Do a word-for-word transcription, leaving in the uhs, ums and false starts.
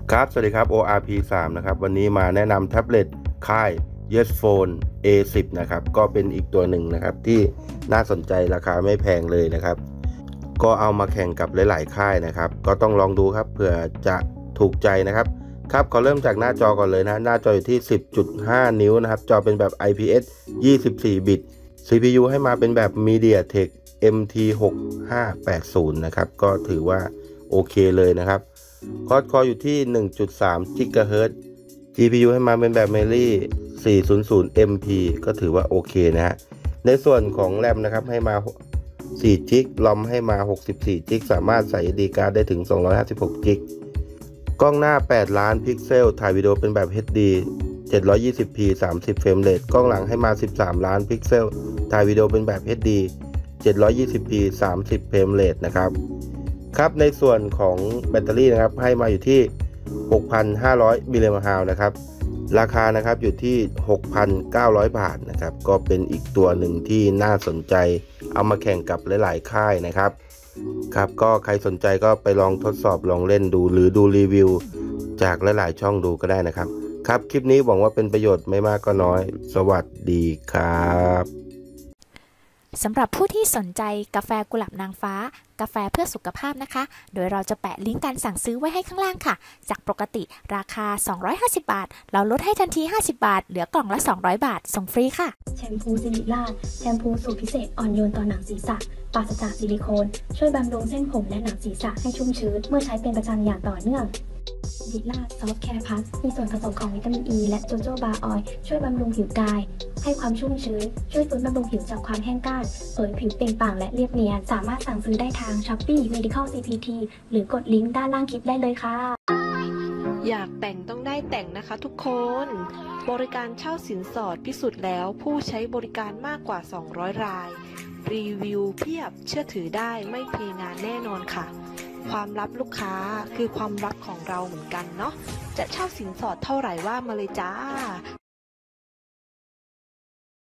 ครับสวัสดีครับ โอ อาร์ พี สาม นะครับวันนี้มาแนะนำแท็บเล็ตค่าย Yes Phone เอ สิบ นะครับก็เป็นอีกตัวหนึ่งนะครับที่น่าสนใจราคาไม่แพงเลยนะครับก็เอามาแข่งกับหลายๆค่ายนะครับก็ต้องลองดูครับเผื่อจะถูกใจนะครับครับขอเริ่มจากหน้าจอก่อนเลยนะหน้าจออยู่ที่ สิบจุดห้า นิ้วนะครับจอเป็นแบบ ไอ พี เอส ยี่สิบสี่ บิต ซี พี ยู ให้มาเป็นแบบ MediaTek เอ็ม ที หกห้าแปดศูนย์ นะครับก็ถือว่าโอเคเลยนะครับคอร์ดคออยู่ที่ หนึ่งจุดสาม กิกะเฮิรตซ์ จี พี ยู ให้มาเป็นแบบ Memory สี่ร้อย เอ็ม พี ก็ถือว่าโอเคนะฮะในส่วนของแรมนะครับให้มาสี่ จิก รอม ให้มาหกสิบสี่ จิก สามารถใส่ เอส ดี การ์ด ได้ถึงสองร้อยห้าสิบหก จิก กล้องหน้าแปดล้านพิกเซลถ่ายวิดีโอเป็นแบบ เอช ดี เจ็ดร้อยยี่สิบพี สามสิบ เฟรมเรทกล้องหลังให้มาสิบสามล้านพิกเซลถ่ายวิดีโอเป็นแบบ เอช ดี เจ็ดร้อยยี่สิบพี สามสิบ เฟรมเรทนะครับครับในส่วนของแบตเตอรี่นะครับให้มาอยู่ที่ หกพันห้าร้อย มิลลิแอมป์ฮาวนะครับราคานะครับอยู่ที่ หกพันเก้าร้อย บาทนะครับก็เป็นอีกตัวหนึ่งที่น่าสนใจเอามาแข่งกับหลายๆค่ายนะครับครับก็ใครสนใจก็ไปลองทดสอบลองเล่นดูหรือดูรีวิวจากหลายๆช่องดูก็ได้นะครับครับคลิปนี้หวังว่าเป็นประโยชน์ไม่มากก็น้อยสวัสดีครับสำหรับผู้ที่สนใจกาแฟกุหลาบนางฟ้ากาแฟเพื่อสุขภาพนะคะโดยเราจะแปะลิงก์การสั่งซื้อไว้ให้ข้างล่างค่ะจากปกติราคาสองร้อยห้าสิบบาทเราลดให้ทันทีห้าสิบบาทเหลือกล่องละสองร้อยบาทส่งฟรีค่ะแชมพูซิลิล่าแชมพูสูตรพิเศษอ่อนโยนต่อหนังศีรษะปราศจากซิลิโคนช่วยบำรุงเส้นผมและหนังศีรษะให้ชุ่มชื้นเมื่อใช้เป็นประจำอย่างต่อเนื่องซิลิล่าซอฟต์แคร์พลัสมีส่วนผสมของวิตามินอ e ีและโจโจบาออยล์ช่วยบำรุงผิวกายให้ความชุ่มชื้นช่วยฟื้นบำรุงผิวจากความแห้งกร้านเผยผิวเปล่งปลั่งและเรียบเนียนสามารถสั่งซื้อได้ทาง Shopee Medical ซี พี ที หรือกดลิงก์ด้านล่างคลิปได้เลยค่ะอยากแต่งต้องได้แต่งนะคะทุกคนบริการเช่าสินสอดพิสูจน์แล้วผู้ใช้บริการมากกว่าสองร้อยรายรีวิวเพียบเชื่อถือได้ไม่เทงานแน่นอนค่ะความลับลูกค้าคือความลับของเราเหมือนกันเนาะจะเช่าสินสอดเท่าไหร่ว่ามาเลยจ้า